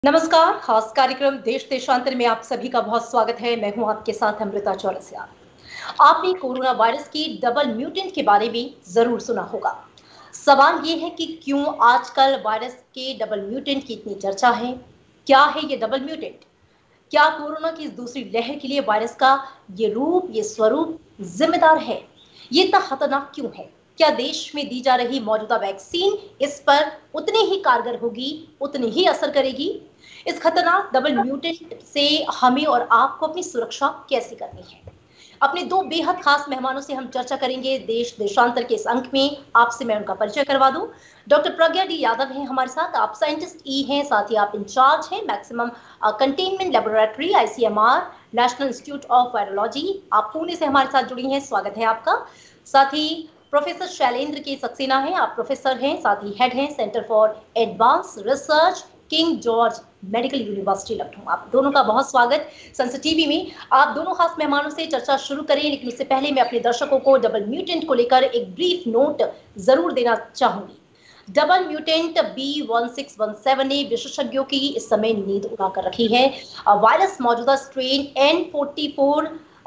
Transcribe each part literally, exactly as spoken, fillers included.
नमस्कार, खास कार्यक्रम देश देशांतर में आप सभी का बहुत स्वागत है। मैं हूं आपके साथ अमृता चौरसिया। आपने कोरोना वायरस की डबल म्यूटेंट के बारे में जरूर सुना होगा। सवाल ये है कि क्यों आजकल वायरस के डबल म्यूटेंट की इतनी चर्चा है। क्या है ये डबल म्यूटेंट? क्या कोरोना की इस दूसरी लहर के लिए वायरस का ये रूप, ये स्वरूप जिम्मेदार है? ये इतना खतरनाक क्यों है? क्या देश में दी जा रही मौजूदा वैक्सीन इस पर उतनी ही कारगर होगी, उतनी ही असर करेगी? इस खतरनाक डबल म्यूटेंट से हमें और आपको अपनी सुरक्षा कैसे करनी है? अपने दो बेहद खास मेहमानों से हम चर्चा करेंगे देश देशांतर के इस अंक में। आपसे मैं उनका परिचय करवा दूं। डॉक्टर प्रज्ञा डी यादव हैं हमारे साथ। आप साइंटिस्ट ई हैं, साथ ही आप इंचार्ज हैं maximum containment laboratory ICMR national institute of virology. आप पुणे से हमारे साथ जुड़ी हैं, स्वागत है आपका। साथ ही प्रोफेसर शैलेंद्र के सक्सेना हैं, आप प्रोफेसर हैं, साथ ही हेड हैं centre for advance research King George medical university Lucknow. आप दोनों का बहुत स्वागत संसद टीवी में। आप दोनों खास मेहमानों से चर्चा शुरू करें, लेकिन उससे पहले मैं अपने दर्शकों को डबल म्यूटेंट को लेकर एक ब्रीफ नोट जरूर देना चाहूंगी। Double mutant B one six one seven ने विशेषज्ञों की इस समय नींद उड़ा कर रखी है। वायरस मौजूदा strain N forty four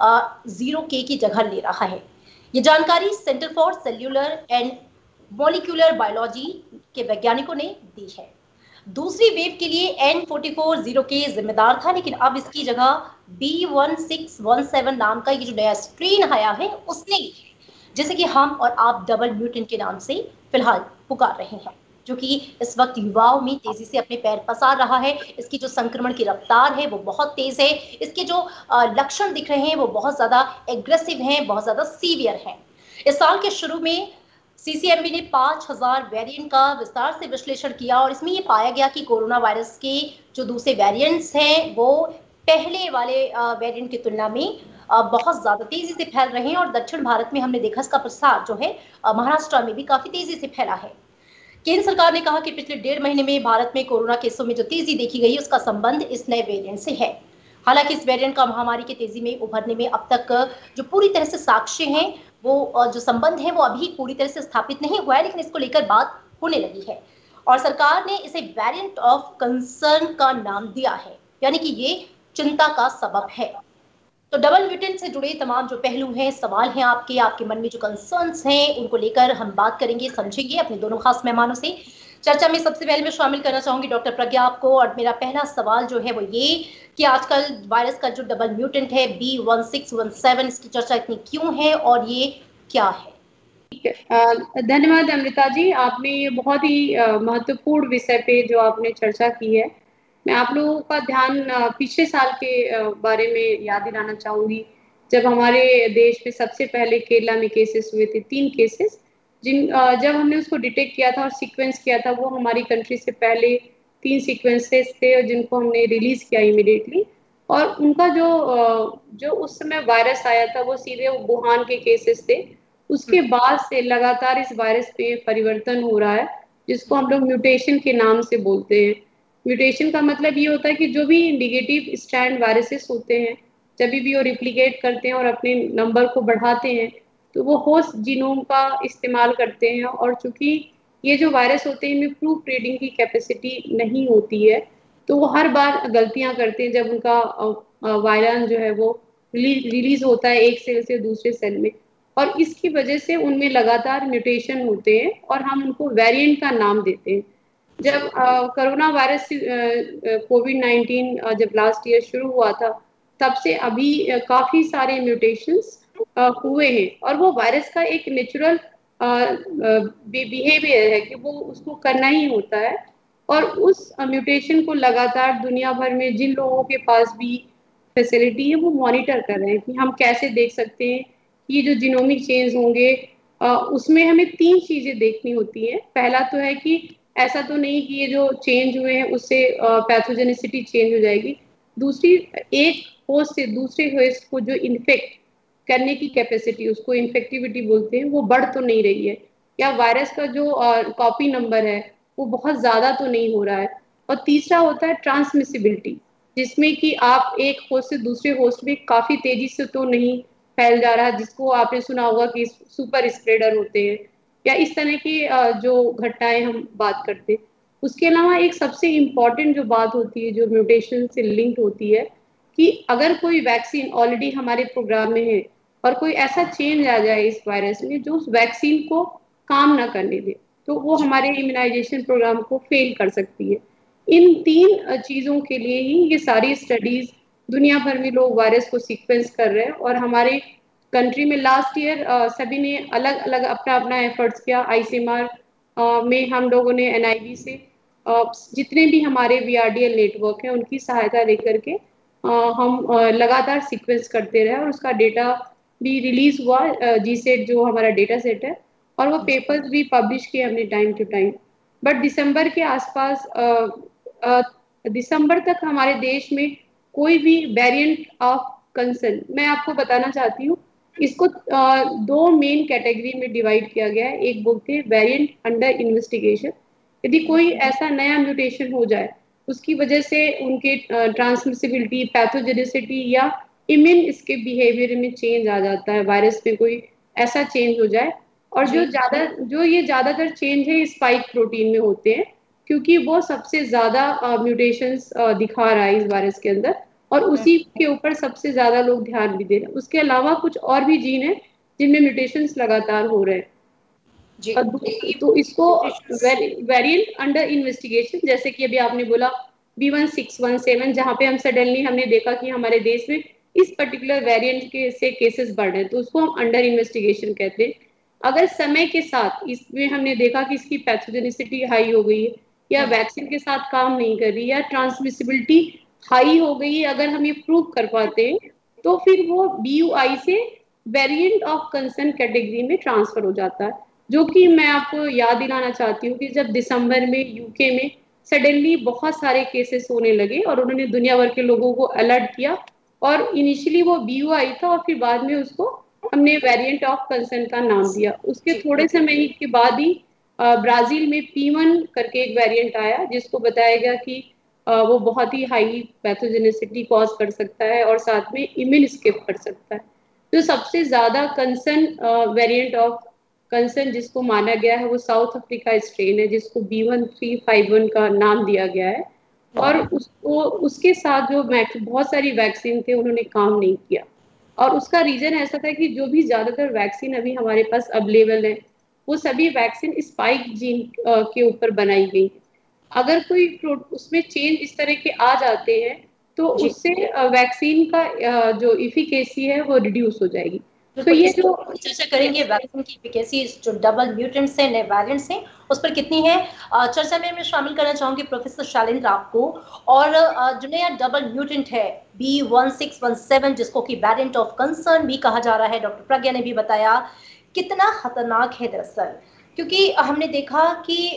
zero के की जगह ले रहा है। ये जानकारी centre for cellular and molecular biology के वैज्ञानिकों ने दी है। दूसरी वेव के लिए एन फोर्टी फोर जीरो के जिम्मेदार था, लेकिन अब इसकी जगह B one six one seven नाम का ये जो नया स्ट्रेन आया है उसने, जैसे कि हम और आप डबल म्यूटेंट के नाम से फिलहाल पुकार रहे हैं, जो कि इस वक्त युवाओं में तेजी से अपने पैर पसार रहा है। इसकी जो संक्रमण की रफ्तार है वो बहुत तेज है। इसके जो लक्षण दिख रहे हैं वो बहुत ज्यादा एग्रेसिव हैं, बहुत ज्यादा सीवियर हैं। इस साल के शुरू में सीसीएमबी ने पांच हज़ार वेरिएंट का विस्तार से विश्लेषण किया और इसमें ये पाया गया कि कोरोना वायरस के जो दूसरे वेरिएंट्स हैं वो पहले वाले वेरिएंट की तुलना में बहुत ज्यादा तेजी से फैल रहे हैं। और दक्षिण भारत में हमने देखा इसका प्रसार जो है महाराष्ट्र में भी काफी तेजी से फैला है। केंद्र सरकार ने कहा कि पिछले डेढ़ महीने में भारत में कोरोना केसों में जो तेजी देखी गई उसका संबंध इस नए वेरिएंट से है। हालांकि इस वेरिएंट का महामारी के तेजी में उभरने में अब तक जो पूरी तरह से साक्ष्य हैं, वो जो संबंध है वो अभी पूरी तरह से स्थापित नहीं हुआ है, लेकिन इसको लेकर बात होने लगी है और सरकार ने इसे वेरिएंट ऑफ कंसर्न का नाम दिया है, यानी कि ये चिंता का सबब है। तो डबल म्यूटेंट से जुड़े तमाम जो पहलू हैं, सवाल हैं आपके आपके मन में जो कंसर्न्स हैं, उनको लेकर हम बात करेंगे, समझेंगे अपने दोनों खास मेहमानों से। चर्चा में सबसे पहले मैं शामिल करना चाहूंगी डॉक्टर प्रज्ञा आपको, और मेरा पहला सवाल जो है वो ये कि आजकल वायरस का जो डबल म्यूटेंट है B one six one seven, इसकी चर्चा इतनी क्यों है और ये क्या है? ठीक है, धन्यवाद अमृता जी। आपने ये बहुत ही महत्वपूर्ण विषय पे जो आपने चर्चा की है। मैं आप लोगों का ध्यान पिछले साल के बारे में याद दिलाना चाहूंगी, जब हमारे देश में सबसे पहले केरला में केसेस हुए थे, तीन केसेस, जिन जब हमने उसको डिटेक्ट किया था और सीक्वेंस किया था, वो हमारी कंट्री से पहले तीन सीक्वेंसेस थे जिनको हमने रिलीज किया इमिडिएटली। और उनका जो जो उस समय वायरस आया था वो सीधे वुहान के केसेस थे। उसके बाद से लगातार इस वायरस पे परिवर्तन हो रहा है, जिसको हम लोग म्यूटेशन के नाम से बोलते हैं। म्यूटेशन का मतलब ये होता है कि जो भी नेगेटिव स्ट्रैंड वायरसेस होते हैं, जब भी वो रिप्लिकेट करते हैं और अपने नंबर को बढ़ाते हैं, तो वो होस्ट जीनोम का इस्तेमाल करते हैं। और चूंकि ये जो वायरस होते हैं इनमें प्रूफ रीडिंग की कैपेसिटी नहीं होती है, तो वो हर बार गलतियां करते हैं जब उनका वायरस जो है वो रिलीज होता है एक सेल से दूसरे सेल में। और इसकी वजह से उनमें लगातार म्यूटेशन होते हैं और हम उनको वेरिएंट का नाम देते हैं। जब कोरोना वायरस कोविड नाइन्टीन जब लास्ट ईयर शुरू हुआ था, तब से अभी काफी सारे म्यूटेशंस हुए हैं। और वो वायरस का एक नेचुरल बिहेवियर है कि वो उसको करना ही होता है। और उस म्यूटेशन को लगातार दुनिया भर में जिन लोगों के पास भी फैसिलिटी है वो मॉनिटर कर रहे हैं कि हम कैसे देख सकते हैं ये जो जीनोमिक चेंज होंगे। उसमें हमें तीन चीजें देखनी होती है। पहला तो है कि ऐसा तो नहीं कि ये जो चेंज हुए हैं उससे पैथोजेनिसिटी चेंज हो जाएगी। दूसरी, एक होस्ट से दूसरे होस्ट को जो इन्फेक्ट करने की कैपेसिटी, उसको इन्फेक्टिविटी बोलते हैं, वो बढ़ तो नहीं रही है, या वायरस का जो कॉपी नंबर है वो बहुत ज्यादा तो नहीं हो रहा है। और तीसरा होता है ट्रांसमिसिबिलिटी, जिसमें कि आप एक होस्ट से दूसरे होस्ट में काफी तेजी से तो नहीं फैल जा रहा है, जिसको आपने सुना होगा कि सुपर स्प्रेडर होते हैं या इस तरह की जो घटनाएं हम बात करते हैं। उसके अलावा एक सबसे इम्पॉर्टेंट जो बात होती है जो म्यूटेशन से लिंक्ड होती है कि अगर कोई वैक्सीन ऑलरेडी हमारे प्रोग्राम में है और कोई ऐसा चेंज आ जाए इस वायरस में जो उस वैक्सीन को काम ना करने दे, तो वो हमारे इम्यूनाइजेशन प्रोग्राम को फेल कर सकती है। इन तीन चीजों के लिए ही ये सारी स्टडीज दुनिया भर में लोग वायरस को सीक्वेंस कर रहे हैं और हमारे कंट्री में लास्ट ईयर सभी ने अलग अलग अपना अपना एफर्ट्स किया। आईसीएमआर में हम लोगों ने एनआईवी से uh, जितने भी हमारे वीआरडीएल नेटवर्क है उनकी सहायता लेकर के uh, हम uh, लगातार सीक्वेंस करते रहे और उसका डेटा भी रिलीज हुआ, जीसेट जो हमारा डेटा सेट है, और वो पेपर्स भी पब्लिश किए हमने टाइम टू टाइम। बट दिसंबर के आसपास दिसंबर तक हमारे देश में कोई भी वेरिएंट ऑफ कंसर्न, मैं आपको बताना चाहती हूँ इसको आ, दो मेन कैटेगरी में डिवाइड किया गया है। एक बोलते हैं वेरिएंट अंडर इन्वेस्टिगेशन, यदि कोई ऐसा नया म्यूटेशन हो जाए उसकी वजह से उनके ट्रांसमिसिबिलिटी, पैथोजेनिसिटी या इम्यून इसके बिहेवियर में चेंज आ जाता है, वायरस में कोई ऐसा चेंज हो जाए। और जो ज्यादा जो ये ज्यादातर चेंज है स्पाइक प्रोटीन में होते हैं क्योंकि वो सबसे ज्यादा म्यूटेशंस दिखा रहा है इस वायरस के अंदर और उसी के ऊपर सबसे ज्यादा लोग ध्यान भी दे रहे हैं। उसके अलावा कुछ और भी जीन है जिनमें म्यूटेशंस लगातार हो रहे हैं। जी, तो इसको वेरिएंट अंडर इन्वेस्टिगेशन, जैसे कि अभी आपने बोला B one six one seven, जहाँ पे हम सडनली हमने देखा कि हमारे देश में इस पर्टिकुलर वेरिएंट के से केसेस बढ़ रहे हैं, तो उसको हम अंडर इन्वेस्टिगेशन कहते हैं। अगर समय के साथ इसमें हमने देखा कि इसकी पैथोजेनिसिटी हाई हो गई है या वैक्सीन के साथ काम नहीं कर रही या ट्रांसमिसिबिलिटी हाई हो गई है, अगर हम ये प्रूव कर पाते हैं तो फिर वो बी यू आई से वेरिएंट ऑफ कंसर्न कैटेगरी में ट्रांसफर हो जाता है। जो कि मैं आपको याद दिलाना चाहती हूँ कि जब दिसंबर में यूके में सडनली बहुत सारे केसेस होने लगे और उन्होंने दुनिया भर के लोगों को अलर्ट किया और इनिशियली वो बी यू आई था और फिर बाद में उसको हमने वेरिएंट ऑफ कंसर्न का नाम दिया। उसके थोड़े समय के बाद ही ब्राजील में पी वन करके एक वेरिएंट आया जिसको बताया गया कि वो बहुत ही हाई पैथोजेनिसिटी कॉज कर सकता है और साथ में इम्यून स्किप कर सकता है। तो सबसे ज्यादा कंसर्न वेरिएंट ऑफ कंसर्न जिसको माना गया है वो साउथ अफ्रीका स्ट्रेन है जिसको B one three five one का नाम दिया गया है और उसको उसके साथ जो बहुत सारी वैक्सीन थे उन्होंने काम नहीं किया और उसका रीजन ऐसा था कि जो भी ज्यादातर वैक्सीन अभी हमारे पास अवेलेबल है वो सभी वैक्सीन स्पाइक जीन के ऊपर बनाई गई। अगर कोई उसमें चेंज इस तरह के आ जाते हैं तो उससे वैक्सीन का जो इफिकेसी है वो रिड्यूस हो जाएगी। तो ये जो चर्चा करेंगे वैक्सीन की एफिकेसी जो डबल म्यूटेंट्स हैं, नए वेरिएंट्स हैं, उस पर कितनी है चर्चा में मैं शामिल करना चाहूंगी प्रोफेसर शैलेंद्र आपको। और जो नया डबल म्यूटेंट है B one six one seven जिसको कि वेरिएंट ऑफ कंसर्न भी कहा जा रहा है, डॉक्टर प्रज्ञा ने भी बताया कितना खतरनाक है दरअसल, क्योंकि हमने देखा कि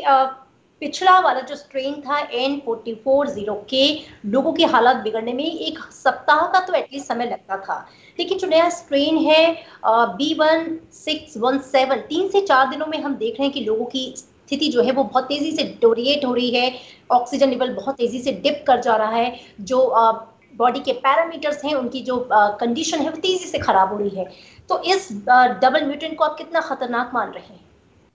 पिछला वाला जो स्ट्रेन था एन फोर्टी फोर जीरो के लोगों की हालत बिगड़ने में एक सप्ताह का तो एटलीस्ट समय लगता था, लेकिन जो नया स्ट्रेन है B one six one seven तीन से चार दिनों में हम देख रहे हैं कि लोगों की स्थिति जो है वो बहुत तेजी से डोरिएट हो रही है, ऑक्सीजन लेवल बहुत तेजी से डिप कर जा रहा है, जो बॉडी के पैरामीटर्स हैं उनकी जो कंडीशन है वो तेजी से खराब हो रही है। तो इस डबल म्यूटेंट को आप कितना खतरनाक मान रहे हैं?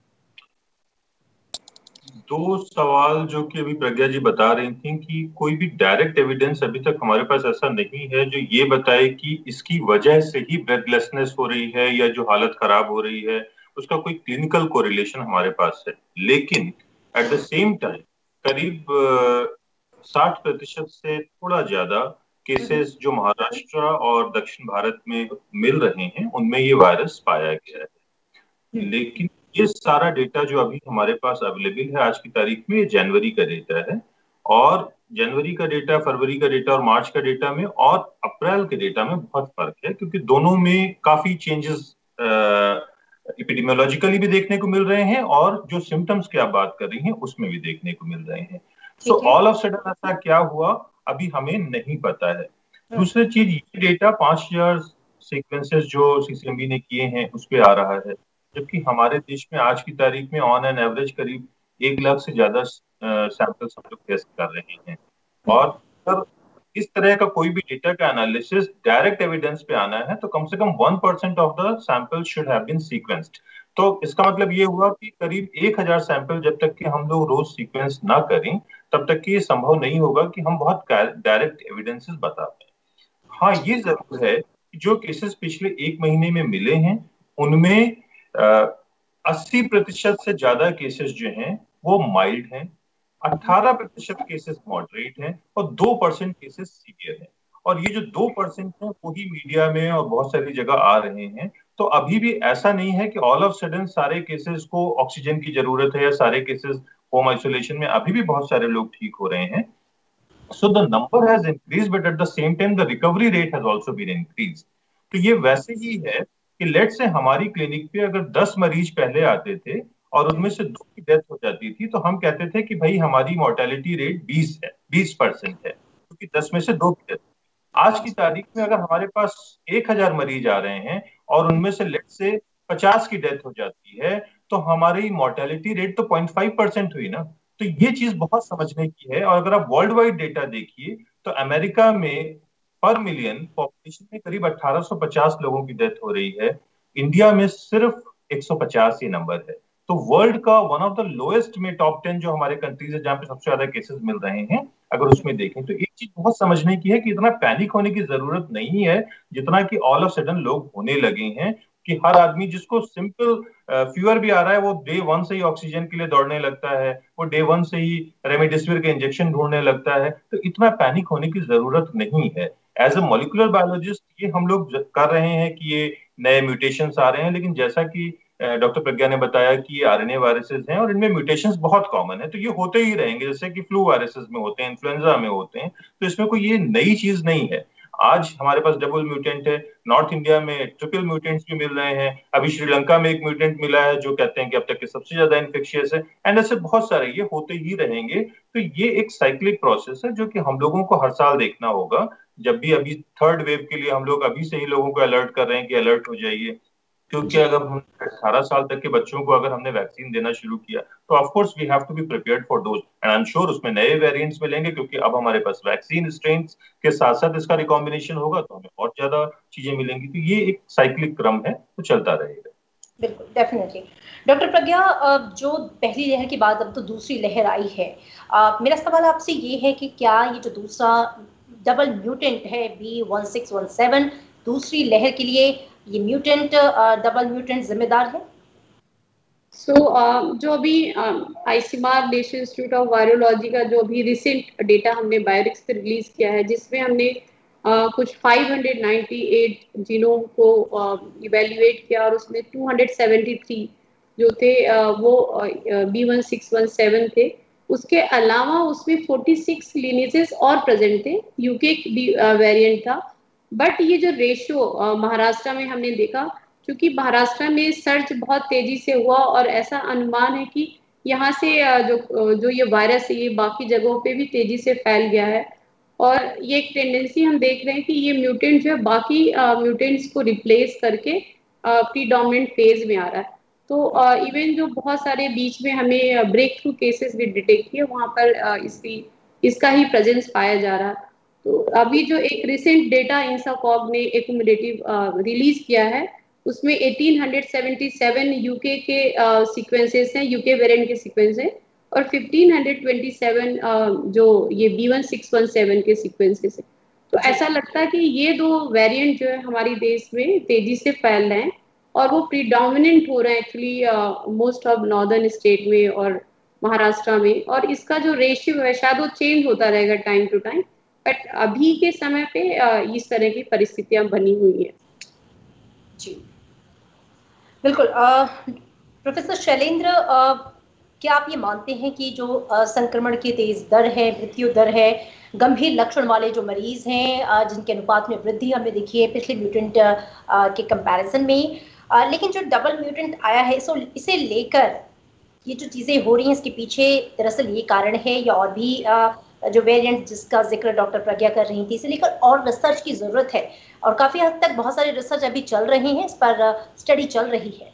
दो सवाल जो कि अभी प्रज्ञा जी बता रही थी कि कोई भी डायरेक्ट एविडेंस अभी तक हमारे पास ऐसा नहीं है जो ये बताए कि इसकी वजह से ही ब्रेथलेसनेस हो रही है या जो हालत खराब हो रही है उसका कोई क्लिनिकल कोरिलेशन हमारे पास है। लेकिन एट द सेम टाइम करीब साठ प्रतिशत से थोड़ा ज्यादा केसेस जो महाराष्ट्र और दक्षिण भारत में मिल रहे हैं उनमें ये वायरस पाया गया है। लेकिन ये सारा डेटा जो अभी हमारे पास अवेलेबल है आज की तारीख में, ये जनवरी का डेटा है और जनवरी का डेटा, फरवरी का डेटा और मार्च का डेटा में और अप्रैल के डेटा में बहुत फर्क है क्योंकि दोनों में काफी चेंजेस एपिडेमियोलॉजिकली भी देखने को मिल रहे हैं और जो सिम्टम्स की आप बात कर रही हैं उसमें भी देखने को मिल रहे हैं। सो ऑल ऑफ सडन ऐसा क्या हुआ अभी हमें नहीं पता है। दूसरी चीज, ये डेटा पांच हजार सीक्वेंसेस जो सीसीएमबी ने किए हैं उस पर आ रहा है, जबकि हमारे देश में आज की तारीख में ऑन एन एवरेज करीब एक लाख से ज्यादा सैंपल्स हम लोग टेस्ट कर रहे हैं। और अगर इस तरह का कोई भी डेटा का एनालिसिस डायरेक्ट एविडेंस पे आना है तो कम से कम one percent of the sample should have been sequenced. तो इसका मतलब ये हुआ कि करीब एक हजार सैंपल जब तक कि हम लोग रोज सीक्वेंस ना करें तब तक कि ये संभव नहीं होगा कि हम बहुत डायरेक्ट एविडेंसेस बता पाए। हाँ, ये जरूर है कि जो केसेस पिछले एक महीने में मिले हैं उनमें अस्सी प्रतिशत से ज्यादा केसेस जो हैं वो माइल्ड हैं, अठारह प्रतिशत केसेस मॉडरेट हैं और दो परसेंट केसेस सीवियर हैं। और ये जो दो परसेंट है वही मीडिया में और बहुत सारी जगह आ रहे हैं। तो अभी भी ऐसा नहीं है कि ऑल ऑफ सडन सारे केसेस को ऑक्सीजन की जरूरत है या सारे केसेस होम आइसोलेशन में, अभी भी बहुत सारे लोग ठीक हो रहे हैं। So the number has increased, but at the same time the recovery rate has also been increased. तो ये वैसे ही है कि लेट से हमारी क्लिनिक पे अगर दस मरीज पहले आते थे और उनमें से दो की डेथ हो जाती थी तो हम कहते थे कि भाई हमारी मोर्टेलिटी रेट बीस है, बीस परसेंट है, क्योंकि दस में से दो की डेथ। आज की तारीख में अगर हमारे पास एक हजार मरीज आ रहे हैं और उनमें से लेट से पचास की डेथ हो जाती है तो हमारी मोर्टेलिटी रेट तो पॉइंट फाइव परसेंट हुई ना। तो ये चीज बहुत समझने की है। और अगर आप वर्ल्ड वाइड डेटा देखिए तो अमेरिका में पर मिलियन पॉपुलेशन में करीब अठारह सौ पचास लोगों की डेथ हो रही है, इंडिया में सिर्फ एक सौ पचास ही नंबर है। तो वर्ल्ड का वन ऑफ द लोएस्ट में टॉप टेन जो हमारे कंट्रीज है जहां पे सबसे ज्यादा केसेस मिल रहे हैं, अगर उसमें देखें तो एक चीज बहुत समझने की है कि इतना पैनिक होने की जरूरत नहीं है जितना कि ऑल ऑफ सडन लोग होने लगे हैं कि हर आदमी जिसको सिंपल फीवर भी आ रहा है वो डे वन से ही ऑक्सीजन के लिए दौड़ने लगता है, वो डे वन से ही रेमडेसिविर के इंजेक्शन ढूंढने लगता है। तो इतना पैनिक होने की जरूरत नहीं है। एज ए मॉलिक्यूलर बायोलॉजिस्ट ये हम लोग कर रहे हैं कि ये नए म्यूटेशंस आ रहे हैं, लेकिन जैसा कि डॉक्टर प्रज्ञा ने बताया कि ये आरएनए वायरसेस हैं और इनमें म्यूटेशंस बहुत कॉमन है, तो ये होते ही रहेंगे जैसे कि फ्लू वायरसेस में होते हैं, इन्फ्लुएंजा में होते हैं। तो इसमें कोई ये नई चीज नहीं है। आज हमारे पास डबल म्यूटेंट है, नॉर्थ इंडिया में ट्रिपल म्यूटेंट्स भी मिल रहे हैं, अभी श्रीलंका में एक म्यूटेंट मिला है जो कहते हैं कि अब तक के सबसे ज्यादा इन्फेक्शियस है, एंड ऐसे बहुत सारे ये होते ही रहेंगे। तो ये एक साइक्लिक प्रोसेस है जो कि हम लोगों को हर साल देखना होगा। जब भी अभी थर्ड वेव के लिए हम लोग अभी से ही लोगों को अलर्ट कर रहे हैं कि अलर्ट हो जाइए, क्योंकि अगर हम अठारह साल तक के बच्चों को अगर हमने वैक्सीन देना शुरू किया तो of course we have to be prepared for those, and I am sure उसमें नए वेरिएंट्स मिलेंगे क्योंकि अब हमारे पास वैक्सीन स्ट्रेन्स के साथ साथ इसका रिकॉम्बिनेशन होगा तो हमें और ज्यादा चीजें मिलेंगी। तो ये एक साइक्लिक क्रम है तो चलता रहेगा। बिल्कुल, डेफिनेटली। डॉक्टर प्रज्ञा, जो पहली लहर के बाद अब तो दूसरी लहर आई है, मेरा सवाल आपसे ये है कि क्या ये जो दूसरा डबल म्यूटेंट है B one six one seven, दूसरी लहर के लिए ये म्यूटेंट डबल म्यूटेंट जिम्मेदार है? सो so, uh, जो अभी ICMR national institute of virology का जो अभी रिसेंट डेटा हमने बायोरिक्स पे रिलीज किया है, जिसमें हमने uh, कुछ पाँच सौ अट्ठानवे जीनोम को इवेल्युएट uh, किया और उसमें दो सौ तिहत्तर जो थे uh, वो B one six one seven थे। उसके अलावा उसमें छियालीस लिनेजेस और प्रेजेंट थे, यूके वेरिएंट था। बट ये जो रेशियो महाराष्ट्र में हमने देखा, क्योंकि महाराष्ट्र में सर्च बहुत तेजी से हुआ और ऐसा अनुमान है कि यहाँ से जो जो ये वायरस है ये बाकी जगहों पे भी तेजी से फैल गया है। और ये एक टेंडेंसी हम देख रहे हैं कि ये म्यूटेंट जो है बाकी म्यूटेंट्स को रिप्लेस करके प्रीडोमिनेंट फेज में आ रहा है। तो इवन जो बहुत सारे बीच में हमें ब्रेक थ्रू केसेस भी डिटेक्ट किए, वहाँ पर इसकी इसका ही प्रेजेंस पाया जा रहा है। तो अभी जो एक रिसेंट डेटा इंसाकॉग ने एक्यूमुलेटिव रिलीज किया है, उसमें अठारह सौ सतहत्तर यूके के सीक्वेंसेस हैं, यूके वेरिएंट के सीक्वेंस हैं, और पंद्रह सौ सत्ताईस जो ये B one six one seven के सीक्वेंसेस हैं। तो ऐसा लगता है कि ये दो वेरिएंट जो है हमारे देश में तेजी से फैल रहे हैं और वो प्रीडोमिनेंट हो रहे हैं actually most of northern state में और महाराष्ट्र में। और इसका जो रेशियो है शायद वो चेंज होता रहेगा टाइम टू टाइम, बट अभी के समय पे इस तरह की परिस्थितियां बनी हुई है। जी बिल्कुल। प्रोफेसर शैलेंद्र, क्या आप ये मानते हैं कि जो संक्रमण की तेज दर है, मृत्यु दर है, गंभीर लक्षण वाले जो मरीज हैं जिनके अनुपात में वृद्धि हमें देखी है पिछले म्यूटेंट के कंपैरिजन में, लेकिन जो डबल म्यूटेंट आया है सो इसे लेकर ये जो चीज़ें हो रही हैं इसके पीछे दरअसल ये कारण है या और भी जो वेरिएंट जिसका जिक्र डॉक्टर प्रज्ञा कर रही थी, इसे लेकर और रिसर्च की जरूरत है और काफी हद तक बहुत सारे रिसर्च अभी चल रहे हैं, इस पर स्टडी चल रही है?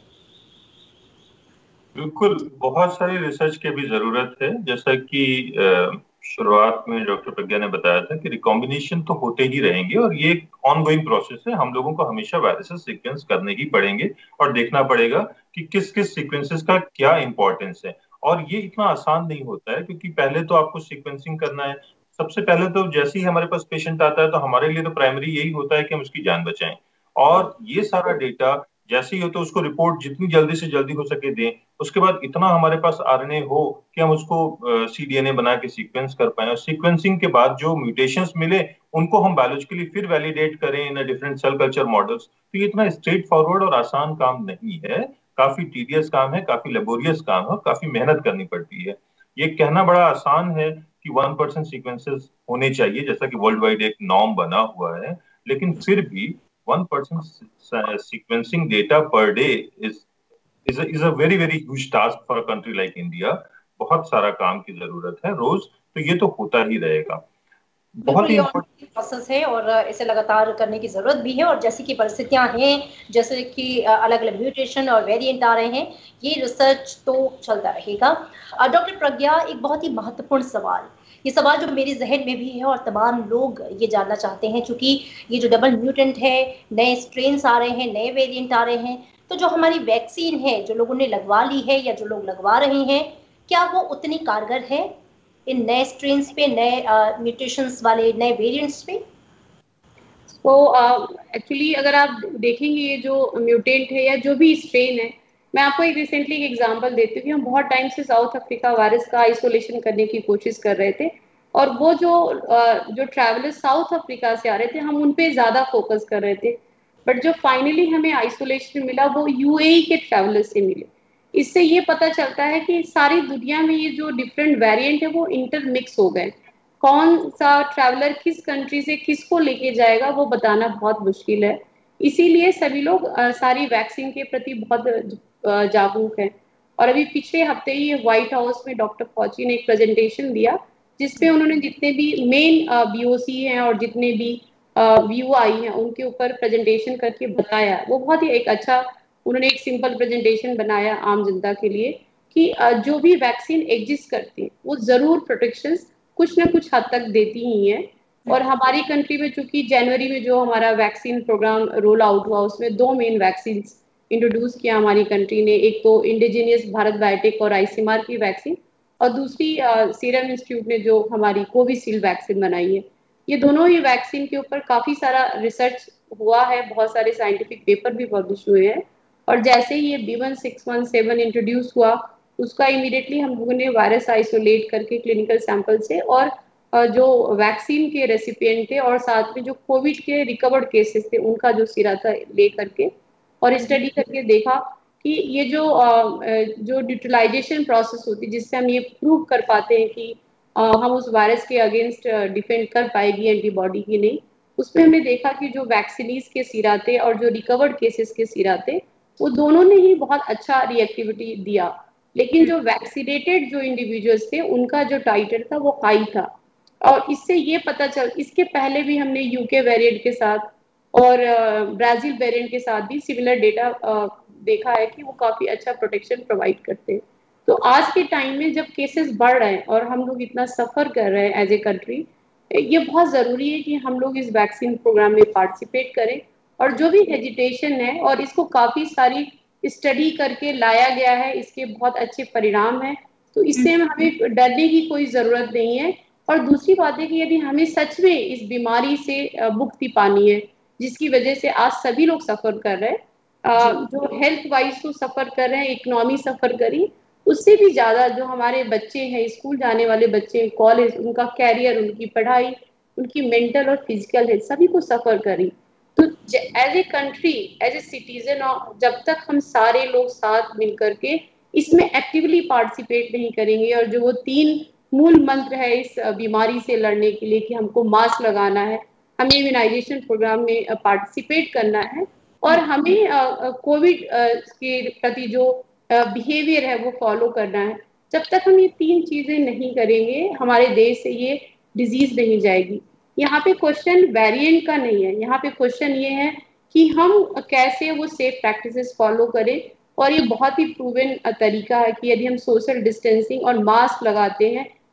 बिल्कुल, बहुत सारी रिसर्च की भी जरूरत है। जैसा कि शुरुआत में डॉक्टर प्रज्ञा ने बताया था कि रिकॉम्बिनेशन तो होते ही रहेंगे और ये एक ऑनगोइंग प्रोसेस है। हम लोगों को हमेशा वायरसेस सीक्वेंस करने ही पड़ेंगे और देखना पड़ेगा कि किस किस सीक्वेंसेस का क्या इंपॉर्टेंस है। और ये इतना आसान नहीं होता है, क्योंकि पहले तो आपको सीक्वेंसिंग करना है। सबसे पहले तो जैसे ही हमारे पास पेशेंट आता है तो हमारे लिए तो प्राइमरी यही होता है कि हम उसकी जान बचाएं, और ये सारा डेटा जैसे ही हो तो उसको रिपोर्ट जितनी जल्दी से जल्दी हो सके दें। उसके बाद इतना हमारे पास आरएनए हो कि हम उसको सीडीएनए बना के सीक्वेंस कर पाए, और सीक्वेंसिंग के बाद जो म्यूटेशंस मिले उनको हम बायोलॉजिकली फिर वैलिडेट करें in different cell culture models. तो ये इतना स्ट्रेट फॉरवर्ड और आसान काम नहीं है, काफी टीडियस काम है, काफी लेबोरियस काम है, काफी मेहनत करनी पड़ती है। ये कहना बड़ा आसान है कि वन परसेंट सीक्वेंसेस होने चाहिए, जैसा कि वर्ल्ड वाइड एक नॉर्म बना हुआ है, लेकिन फिर भी one percent sequencing data per day is is a, is a very very huge task for a country like India। बहुत सारा काम की जरूरत है रोज, तो ये तो होता ही रहेगा। बिल्कुल, ये प्रोसेस है और इसे लगातार करने की जरूरत भी है, और जैसी कि परिस्थितियां हैं, जैसे कि अलग अलग म्यूटेशन और वेरिएंट आ रहे हैं, ये रिसर्च तो चलता रहेगा। डॉक्टर प्रज्ञा, एक बहुत ही महत्वपूर्ण सवाल, ये सवाल जो मेरे जहन में भी है और तमाम लोग ये जानना चाहते हैं, क्योंकि ये जो डबल म्यूटेंट है, नए स्ट्रेन्स आ रहे हैं, नए वेरिएंट आ रहे हैं, तो जो हमारी वैक्सीन है, जो लोगों ने लगवा ली है या जो लोग लगवा रहे हैं, क्या वो उतनी कारगर है इन नए स्ट्रेन्स पे, नए म्यूटेशंस वाले नए वेरिएंट्स पे? तो एक्चुअली अगर आप देखेंगे ये जो म्यूटेंट है या जो भी स्ट्रेन है, मैं आपको एक रिसेंटली एक एग्जांपल देती हूँ कि हम बहुत टाइम से साउथ अफ्रीका वायरस का आइसोलेशन करने की कोशिश कर रहे थे, और वो जो जो ट्रैवलर्स साउथ अफ्रीका से आ रहे थे, हम उन पे ज्यादा फोकस कर रहे थे। बट जो फाइनली हमें आइसोलेशन मिला वो यूएई के ट्रैवलर्स से मिले। इससे ये पता चलता है कि सारी दुनिया में ये जो डिफरेंट वेरिएंट है वो इंटरमिक्स हो गए। कौन सा ट्रैवलर किस कंट्री से किसको लेके जाएगा वो बताना बहुत मुश्किल है। इसीलिए सभी लोग आ, सारी वैक्सीन के प्रति बहुत जागरूक हैं। और अभी पिछले हफ्ते ही व्हाइट हाउस में डॉक्टर फॉची ने एक प्रेजेंटेशन दिया, जिसपे उन्होंने जितने भी मेन बीओसी हैं और जितने भी व्यू आई हैं उनके ऊपर प्रेजेंटेशन करके बताया। वो बहुत ही एक अच्छा, उन्होंने एक सिंपल प्रेजेंटेशन बनाया आम जनता के लिए कि जो भी वैक्सीन एग्जिस्ट करती है वो जरूर प्रोटेक्शन कुछ ना कुछ हद तक देती ही है। और हमारी कंट्री में चूंकि जनवरी में जो हमारा वैक्सीन प्रोग्राम रोल आउट हुआ, उसमें दो मेन वैक्सीन इंट्रोड्यूस किया हमारी कंट्री ने, एक तो इंडिजिनियस भारत बायोटेक और आईसीएमआर की वैक्सीन, और दूसरी सीरम इंस्टीट्यूट ने जो हमारी कोविशील्ड वैक्सीन बनाई है। ये दोनों ही वैक्सीन के ऊपर काफी सारा रिसर्च हुआ है, बहुत सारे साइंटिफिक पेपर भी पब्लिश हुए हैं। और जैसे ही ये B one six one seven introduce हुआ, उसका इमीडिएटली हम लोगों ने वायरस आइसोलेट करके क्लिनिकल सैंपल से, और जो वैक्सीन के रेसिपिएंट थे और साथ में जो कोविड के रिकवर्ड केसेस थे उनका जो सीरा था ले करके, और स्टडी करके देखा कि ये जो जो न्यूट्रलाइजेशन प्रोसेस होती है जिससे हम ये प्रूव कर पाते हैं कि हम उस वायरस के अगेंस्ट डिफेंड कर पाएगी एंटीबॉडी की नहीं, उसमें हमने देखा कि जो वैक्सीनीज के सीरा थे और जो रिकवर्ड केसेस के सीरा थे वो दोनों ने ही बहुत अच्छा रिएक्टिविटी दिया। लेकिन जो वैक्सीनेटेड जो इंडिविजुअल्स थे उनका जो टाइटर था वो हाई था। और इससे ये पता चल, इसके पहले भी हमने यूके वेरिएंट के साथ और ब्राजील वेरिएंट के साथ भी सिमिलर डेटा देखा है कि वो काफी अच्छा प्रोटेक्शन प्रोवाइड करते हैं। तो आज के टाइम में जब केसेस बढ़ रहे हैं और हम लोग इतना सफर कर रहे हैं एज ए कंट्री, ये बहुत जरूरी है कि हम लोग इस वैक्सीन प्रोग्राम में पार्टिसिपेट करें। और जो भी हेजिटेशन है, और इसको काफी सारी स्टडी करके लाया गया है, इसके बहुत अच्छे परिणाम हैं, तो इससे हमें डरने की कोई जरूरत नहीं है। और दूसरी बात है कि यदि हमें सच में इस बीमारी से मुक्ति पानी है, जिसकी वजह से आज सभी लोग सफर कर रहे हैं, जो हेल्थ वाइज तो सफर कर रहे हैं, इकोनॉमी सफर करी, उससे भी ज्यादा जो हमारे बच्चे हैं, स्कूल जाने वाले बच्चे, कॉलेज, उनका कैरियर, उनकी पढ़ाई, उनकी मेंटल और फिजिकल हेल्थ, सभी को सफर करी। तो as a country, as a citizen, जब तक हम सारे लोग साथ मिलकर के इसमें एक्टिवली पार्टिसिपेट नहीं करेंगे, और जो वो तीन मूल मंत्र है इस बीमारी से लड़ने के लिए कि हमको मास्क लगाना है, हमें इम्यूनाइजेशन प्रोग्राम में पार्टिसिपेट करना है, और हमें कोविड के प्रति जो बिहेवियर है वो फॉलो करना है, जब तक हम ये तीन चीजें नहीं करेंगे हमारे देश से ये डिजीज नहीं जाएगी। यहाँ पे क्वेश्चन वेरिएंट का नहीं है, यहाँ पे क्वेश्चन ये है कि हम कैसे वो सेफ प्रैक्टिसेस फॉलो करें। और ये बहुत ही प्रूवन तरीका है कि यदि हम सोशल डिस्टेंसिंग और मास्क लगाते हैं,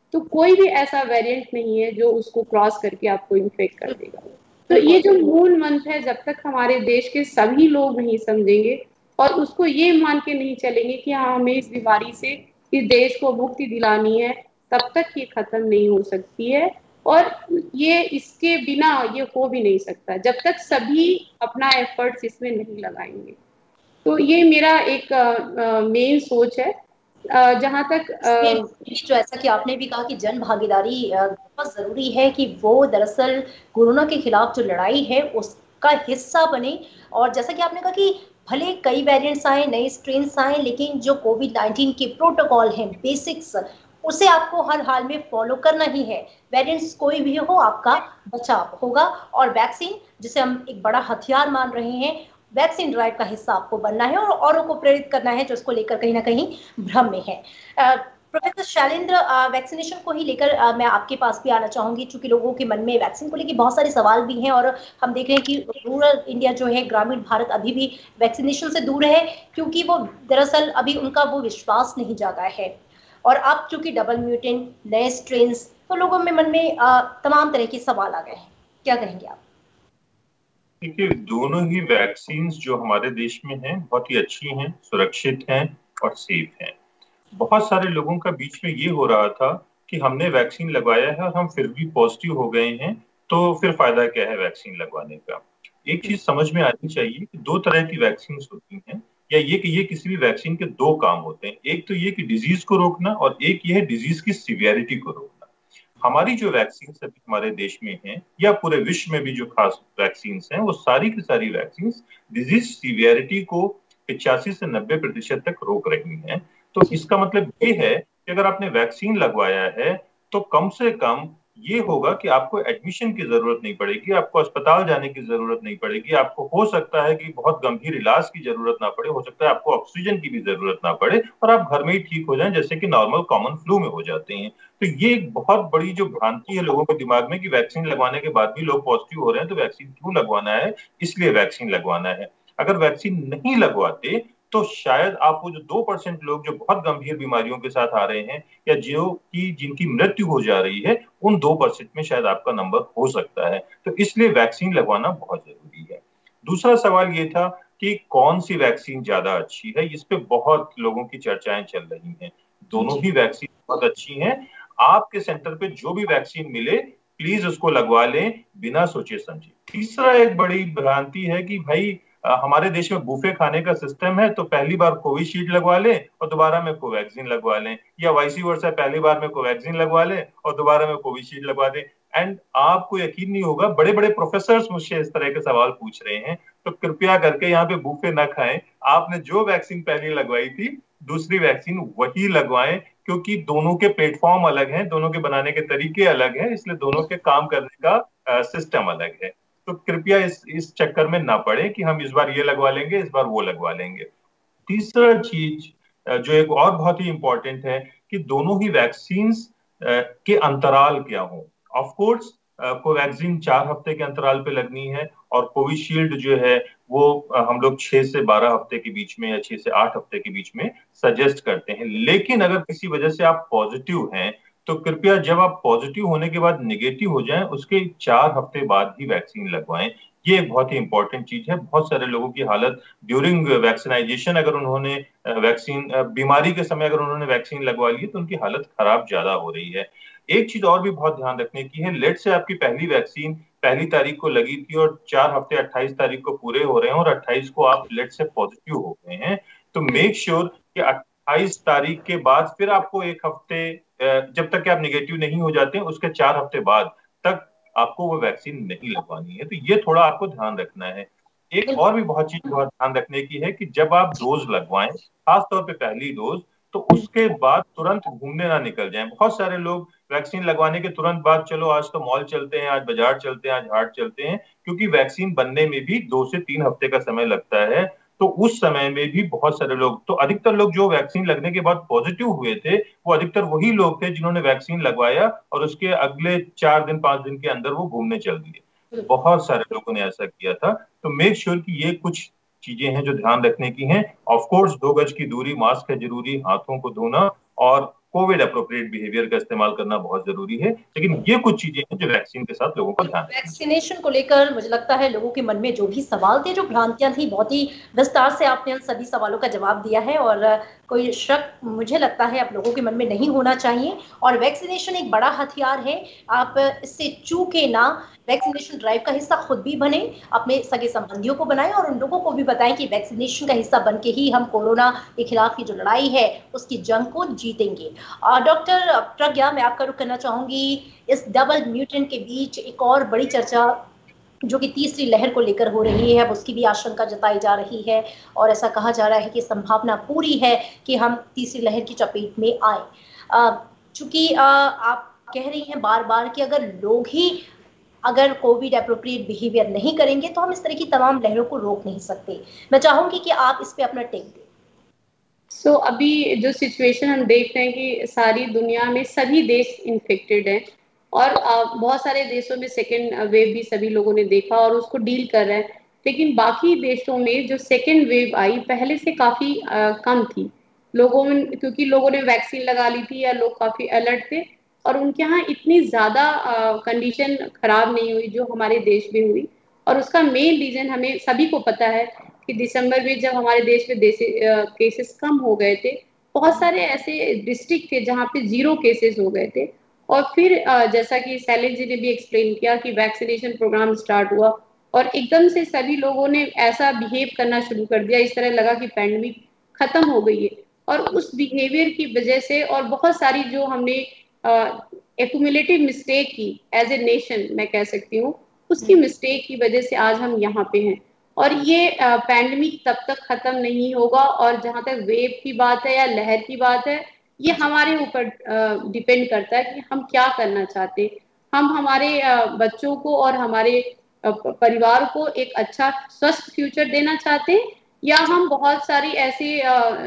तो कोई भी ऐसा वेरिएंट नहीं है जो उसको क्रॉस करके आपको इन्फेक्ट कर देगा। तो ये जो मूल मंत्र है, जब तक हमारे देश के सभी लोग नहीं समझेंगे और उसको ये मान के नहीं चलेंगे कि हाँ हमें इस बीमारी से इस देश को मुक्ति दिलानी है, तब तक ये खत्म नहीं हो सकती है। और ये इसके बिना ये हो भी नहीं सकता जब तक सभी अपना एफर्ट्स इसमें नहीं लगाएंगे। तो ये मेरा एक मेन सोच है। जहां तक जो ऐसा कि आपने भी कहा कि जन भागीदारी बहुत जरूरी है कि वो दरअसल कोरोना के खिलाफ जो लड़ाई है उसका हिस्सा बने। और जैसा कि आपने कहा कि भले कई वेरिएंट्स आए, नए स्ट्रेन्स आए, लेकिन जो कोविड नाइन्टीन के प्रोटोकॉल हैं, बेसिक्स, उसे आपको हर हाल में फॉलो करना ही है। वेरिएंट्स कोई भी हो, आपका बचाव होगा। और वैक्सीन, जिसे हम एक बड़ा हथियार मान रहे हैं, वैक्सीन ड्राइव का हिस्सा आपको बनना है और औरों को प्रेरित करना है जो इसको लेकर कहीं ना कहीं भ्रम में है। प्रोफेसर शैलेंद्र, वैक्सीनेशन को ही लेकर मैं आपके पास भी आना चाहूंगी, क्योंकि लोगों के मन में वैक्सीन को लेकर बहुत सारे सवाल भी हैं और हम देख रहे हैं कि रूरल इंडिया जो है, ग्रामीण भारत अभी भी वैक्सीनेशन से दूर है, क्योंकि वो दरअसल अभी उनका वो विश्वास नहीं जागा है। और अब चूंकि डबल म्यूटेंट, नए स्ट्रेन्स, तो लोगों में मन में आ, तमाम तरह के सवाल आ गए हैं। क्या कहेंगे आप? देखिए, दोनों ही वैक्सीन जो हमारे देश में हैं बहुत ही अच्छी हैं, सुरक्षित हैं और सेफ हैं। बहुत सारे लोगों का बीच में ये हो रहा था कि हमने वैक्सीन लगवाया है और हम फिर भी पॉजिटिव हो गए हैं, तो फिर फायदा क्या है वैक्सीन लगवाने का। एक चीज समझ में आनी चाहिए कि दो तरह की वैक्सीन होती हैं, या ये कि ये किसी भी वैक्सीन के दो काम होते हैं। एक तो ये कि डिजीज को रोकना और एक ये है डिजीज की सीवियरिटी को रोकना। हमारी जो वैक्सीन अभी हमारे देश में हैं या पूरे विश्व में भी जो खास वैक्सीन हैं, वो सारी की सारी वैक्सीन डिजीज सीवियरिटी को पचासी से नब्बे प्रतिशत तक रोक रही हैं। तो इसका मतलब ये है कि अगर आपने वैक्सीन लगवाया है तो कम से कम ये होगा कि आपको एडमिशन की जरूरत नहीं पड़ेगी, आपको अस्पताल जाने की जरूरत नहीं पड़ेगी, आपको हो सकता है कि बहुत गंभीर इलाज की जरूरत ना पड़े, हो सकता है आपको ऑक्सीजन की भी जरूरत ना पड़े और आप घर में ही ठीक हो जाएं, जैसे कि नॉर्मल कॉमन फ्लू में हो जाते हैं। तो ये एक बहुत बड़ी जो भ्रांति है लोगों के दिमाग में कि वैक्सीन लगवाने के बाद भी लोग पॉजिटिव हो रहे हैं तो वैक्सीन क्यों लगवाना है, इसलिए वैक्सीन लगवाना है। अगर वैक्सीन नहीं लगवाते तो शायद आप वो जो दो परसेंट लोग जो बहुत गंभीर बीमारियों के साथ आ रहे हैं या जो कि जिनकी मृत्यु हो जा रही है, उन दो परसेंट में शायद आपका नंबर हो सकता है। तो इसलिए वैक्सीन लगवाना बहुत जरूरी है। दूसरा सवाल ये था कि कौन सी वैक्सीन ज्यादा अच्छी है, इस पे बहुत लोगों की चर्चाएं चल रही हैं। दोनों ही वैक्सीन बहुत अच्छी हैं। आपके सेंटर पे जो भी वैक्सीन मिले प्लीज उसको लगवा लें बिना सोचे समझे। तीसरा एक बड़ी भ्रांति है कि भाई हमारे देश में बुफे खाने का सिस्टम है, तो पहली बार कोविशील्ड लगवा लें और दोबारा में कोवैक्सीन लगवा लें, या वाइसी वर्सा पहली बार में कोवैक्सीन लगवा लें और दोबारा में कोविशील्ड लगवा दें। एंड आपको यकीन नहीं होगा, बड़े बड़े प्रोफेसर्स मुझसे इस तरह के सवाल पूछ रहे हैं, तो कृपया करके यहाँ पे बुफे ना खाएं। आपने जो वैक्सीन पहले लगवाई थी दूसरी वैक्सीन वही लगवाएं, क्योंकि दोनों के प्लेटफॉर्म अलग हैं, दोनों के बनाने के तरीके अलग हैं, इसलिए दोनों के काम करने का सिस्टम अलग है। तो कृपया इस इस चक्कर में ना पड़े कि हम इस बार ये लगवा लेंगे, इस बार वो लगवा लेंगे। तीसरा चीज जो एक और बहुत ही इंपॉर्टेंट है कि दोनों ही वैक्सीन के अंतराल क्या हो। ऑफ कोर्स कोवैक्सीन चार हफ्ते के अंतराल पे लगनी है और कोविशील्ड जो है वो हम लोग छह से बारह हफ्ते के बीच में या छह से आठ हफ्ते के बीच में सजेस्ट करते हैं। लेकिन अगर किसी वजह से आप पॉजिटिव हैं तो कृपया जब आप पॉजिटिव होने के बाद नेगेटिव हो जाएं उसके चार हफ्ते बाद ही वैक्सीन लगवाएं। ये एक बहुत ही इंपॉर्टेंट चीज है। बहुत सारे लोगों की हालत ड्यूरिंग वैक्सीनाइजेशन, अगर उन्होंने वैक्सीन बीमारी के समय अगर उन्होंने वैक्सीन लगवा ली तो उनकी हालत खराब ज्यादा हो रही है। एक चीज और भी बहुत ध्यान रखने की है, लेट से आपकी पहली वैक्सीन पहली तारीख को लगी थी और चार हफ्ते अट्ठाईस तारीख को पूरे हो रहे हैं और अट्ठाईस को आप लेट से पॉजिटिव हो गए हैं, तो मेक श्योर sure कि अट्ठाईस तारीख के बाद फिर आपको एक हफ्ते, जब तक कि आप निगेटिव नहीं हो जाते उसके चार हफ्ते बाद तक आपको वो वैक्सीन नहीं लगवानी है। तो ये थोड़ा आपको ध्यान रखना है। एक और भी बहुत चीज बहुत ध्यान रखने की है कि जब आप डोज लगवाएं, खासतौर पे पहली डोज, तो उसके बाद तुरंत घूमने ना निकल जाएं। बहुत सारे लोग वैक्सीन लगवाने के तुरंत बाद चलो आज तो मॉल चलते हैं, आज बाजार चलते हैं, आज हाट चलते हैं, क्योंकि वैक्सीन बनने में भी दो से तीन हफ्ते का समय लगता है। तो उस समय में भी बहुत सारे लोग, तो अधिकतर लोग जो वैक्सीन लगने के बाद पॉजिटिव हुए थे वो अधिकतर वही लोग थे जिन्होंने वैक्सीन लगवाया और उसके अगले चार दिन पांच दिन के अंदर वो घूमने चल दिए। बहुत सारे लोगों ने ऐसा किया था। तो मेक श्योर कि ये कुछ चीजें हैं जो ध्यान रखने की हैं। ऑफ कोर्स दो गज की दूरी, मास्क है जरूरी, हाथों को धोना और कोविड अप्रोप्रिएट बिहेवियर का इस्तेमाल करना बहुत जरूरी है। लेकिन ये कुछ चीजें हैं जो वैक्सीन के साथ लोगों को ध्यान रखना। वैक्सीनेशन को लेकर मुझे लगता है लोगों के मन में जो भी सवाल थे, जो भ्रांतियां थी, बहुत ही विस्तार से आपने उन सभी सवालों का जवाब दिया है और कोई शक मुझे लगता है अब लोगों के मन में नहीं होना चाहिए। और वैक्सीनेशन एक बड़ा हथियार है, आप इससे चूके ना, वैक्सीनेशन ड्राइव का हिस्सा खुद भी बने, अपने सगे संबंधियों को बनाएं और उन लोगों को भी बताएं कि वैक्सीनेशन का हिस्सा बन के ही हम कोरोना के खिलाफ की जो लड़ाई है उसकी जंग को जीतेंगे। डॉक्टर प्रज्ञा, मैं आपका रुख करना चाहूंगी, इस डबल म्यूटेंट के बीच एक और बड़ी चर्चा जो कि तीसरी लहर को लेकर हो रही है, अब उसकी भी आशंका जताई जा रही है और ऐसा कहा जा रहा है कि संभावना पूरी है कि हम तीसरी लहर की चपेट में आए। चूंकि आप कह रही हैं बार बार कि अगर लोग ही अगर कोविड एप्रोप्रिएट बिहेवियर नहीं करेंगे तो हम इस तरह की तमाम लहरों को रोक नहीं सकते। मैं चाहूंगी कि आप इस पे अपना टेक दें। सो so, अभी जो सिचुएशन हम देख रहे हैं कि सारी दुनिया में सभी देश इन्फेक्टेड हैं और बहुत सारे देशों में सेकेंड वेव भी सभी लोगों ने देखा और उसको डील कर रहे हैं। लेकिन बाकी देशों में जो सेकेंड वेव आई पहले से काफी आ, कम थी लोगों में, क्योंकि लोगों ने वैक्सीन लगा ली थी या लोग काफी अलर्ट थे और उनके यहाँ इतनी ज्यादा कंडीशन खराब नहीं हुई जो हमारे देश में हुई। और उसका मेन रीजन हमें सभी को पता है कि दिसंबर में जब हमारे देश में केसेस कम हो गए थे, बहुत सारे ऐसे डिस्ट्रिक्ट थे जहाँ पे जीरो केसेस हो गए थे और फिर जैसा कि शैलेश जी ने भी एक्सप्लेन किया कि वैक्सीनेशन प्रोग्राम स्टार्ट हुआ और एकदम से सभी लोगों ने ऐसा बिहेव करना शुरू कर दिया, इस तरह लगा कि पैंडेमिक खत्म हो गई है। और उस बिहेवियर की वजह से और बहुत सारी जो हमने एक्यूमुलेटिव मिस्टेक की एज ए नेशन, मैं कह सकती हूँ, उसकी मिस्टेक की वजह से आज हम यहाँ पे हैं। और ये पैंडेमिक तब तक खत्म नहीं होगा और जहां तक वेव की बात है या लहर की बात है, ये हमारे ऊपर डिपेंड करता है कि हम क्या करना चाहते हैं। हम हमारे बच्चों को और हमारे परिवार को एक अच्छा स्वस्थ फ्यूचर देना चाहते हैं या हम बहुत सारी ऐसी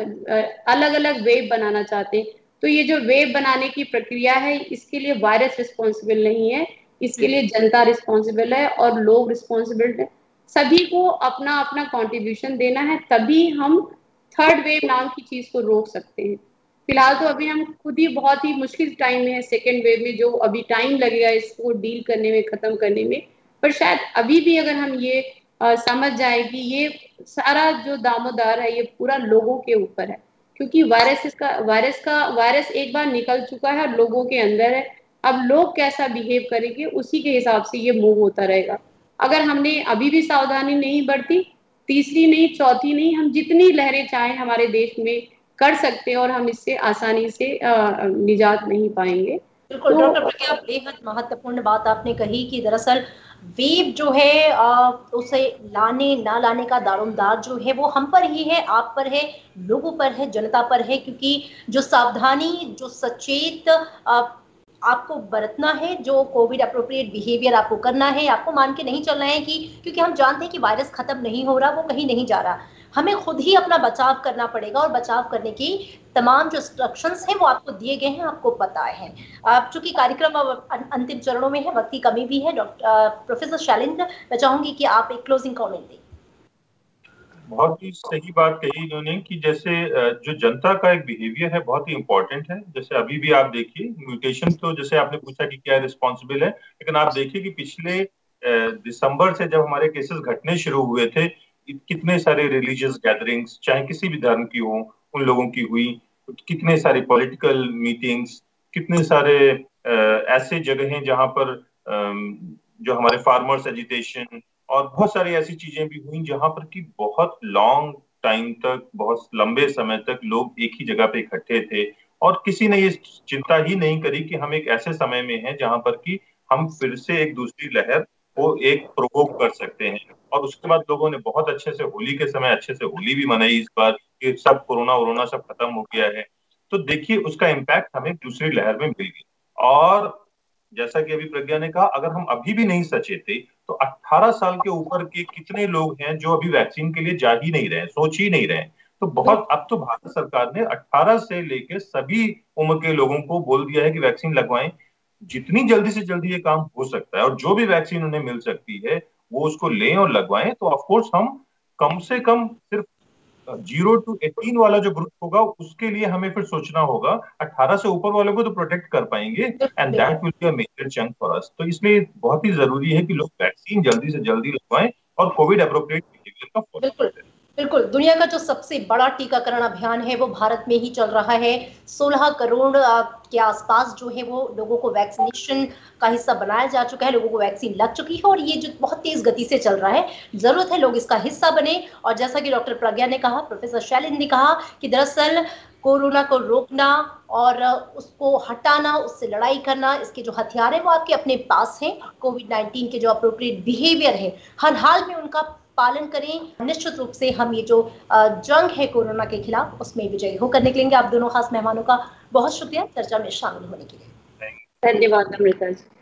अलग अलग वेव बनाना चाहते हैं। तो ये जो वेव बनाने की प्रक्रिया है, इसके लिए वायरस रिस्पॉन्सिबल नहीं है, इसके लिए जनता रिस्पॉन्सिबल है और लोग रिस्पॉन्सिबल है। सभी को अपना अपना कंट्रीब्यूशन देना है, तभी हम थर्ड वेव नाम की चीज को रोक सकते हैं। फिलहाल तो अभी हम खुद ही बहुत ही मुश्किल टाइम में है सेकेंड वेव में, जो अभी टाइम लगेगा इसको डील करने में, खत्म करने में। पर शायद अभी भी अगर हम ये आ, समझ जाए कि ये सारा जो दामोदार है ये पूरा लोगों के ऊपर है, क्योंकि वायरस का वायरस का वायरस एक बार निकल चुका है और लोगों के अंदर है। अब लोग कैसा बिहेव करेंगे उसी के हिसाब से ये मूव होता रहेगा। अगर हमने अभी भी सावधानी नहीं बरती, तीसरी नहीं, चौथी नहीं, हम जितनी लहरें चाहें हमारे देश में कर सकते हैं और हम इससे आसानी से निजात नहीं पाएंगे। बिल्कुल तो, डॉक्टर प्रज्ञा, बेहद महत्वपूर्ण बात आपने कही कि दरअसल वेव जो है आ, उसे लाने ना लाने का दारोमदार जो है वो हम पर ही है, आप पर है, लोगों पर है, जनता पर है। क्योंकि जो सावधानी, जो सचेत आ, आपको बरतना है, जो कोविड अप्रोप्रिएट बिहेवियर आपको करना है, आपको मान के नहीं चलना है कि क्योंकि हम जानते हैं कि वायरस खत्म नहीं हो रहा, वो कहीं नहीं जा रहा, हमें खुद ही अपना बचाव करना पड़ेगा और बचाव करने की तमाम जो इंस्ट्रक्शंस हैं वो आपको दिए गए हैं, आपको पता है। आप चूंकि कार्यक्रम अब अंतिम चरणों में है, वक्त की कमी भी है, डॉक्टर प्रोफेसर शैलेंद्र, मैं चाहूंगी कि आप एक क्लोजिंग कमेंट दें। बहुत ही सही बात कही इन्होंने कि जैसे जो जनता का एक बिहेवियर है बहुत ही इंपॉर्टेंट है। जैसे अभी भी आप देखिए म्यूटेशन, तो जैसे आपने पूछा कि क्या रिस्पॉन्सिबल है, लेकिन आप देखिए कि पिछले दिसंबर से जब हमारे केसेस घटने शुरू हुए थे, कितने सारे रिलीजियस गैदरिंग्स चाहे किसी भी धर्म की हो उन लोगों की हुई, कितने सारे पॉलिटिकल मीटिंग्स, कितने सारे ऐसे जगह हैं जहां पर जो हमारे फार्मर्स एजिटेशन और बहुत सारी ऐसी चीजें भी हुई जहां पर कि बहुत लॉन्ग टाइम तक, बहुत लंबे समय तक लोग एक ही जगह पे इकट्ठे थे और किसी ने ये चिंता ही नहीं करी कि हम एक ऐसे समय में हैं जहां पर कि हम फिर से एक दूसरी लहर को एक प्रोवोक कर सकते हैं। और उसके बाद लोगों ने बहुत अच्छे से होली के समय अच्छे से होली भी मनाई इस बार कि सब कोरोना वोरोना सब खत्म हो गया है। तो देखिए उसका इम्पैक्ट हमें दूसरी लहर में मिल गया। और जैसा कि अभी प्रज्ञा ने कहा, अगर हम अभी भी नहीं सचेते तो अठारह साल के ऊपर के कितने लोग हैं जो अभी वैक्सीन के लिए जा ही नहीं रहे, सोच ही नहीं रहे। तो बहुत, अब तो भारत सरकार ने अठारह से लेकर सभी उम्र के लोगों को बोल दिया है कि वैक्सीन लगवाएं। जितनी जल्दी से जल्दी ये काम हो सकता है और जो भी वैक्सीन उन्हें मिल सकती है वो उसको लें और लगवाएं। तो ऑफकोर्स हम कम से कम सिर्फ जीरो टू एटीन वाला जो ग्रुप होगा उसके लिए हमें फिर सोचना होगा। अठारह से ऊपर वालों को तो प्रोटेक्ट कर पाएंगे and that will be a major chunk for us. तो इसलिए बहुत ही जरूरी है कि लोग वैक्सीन जल्दी से जल्दी लगवाएं और कोविड एप्रोप्रिएट बिहेवियर का फॉलो करें। बिल्कुल, दुनिया का जो सबसे बड़ा टीकाकरण अभियान है वो भारत में ही चल रहा है। सोलह करोड़ के आसपास जो है वो लोगों को वैक्सीनेशन का हिस्सा बनाया जा चुका है, लोगों को वैक्सीन लग चुकी है और ये जो बहुत तेज गति से चल रहा है, जरूरत है लोग इसका हिस्सा बने। और जैसा कि डॉक्टर प्रज्ञा ने कहा, प्रोफेसर शैलेंद्र ने कहा कि दरअसल कोरोना को रोकना और उसको हटाना, उससे लड़ाई करना, इसके जो हथियार है वो आपके अपने पास हैं। कोविड नाइन्टीन के जो अप्रोप्रिएट बिहेवियर है हर हाल में उनका पालन करें। निश्चित रूप से हम ये जो जंग है कोरोना के खिलाफ उसमें विजयी होकर निकलेंगे। आप दोनों खास मेहमानों का बहुत शुक्रिया चर्चा में शामिल होने के लिए। धन्यवाद अमृता जी।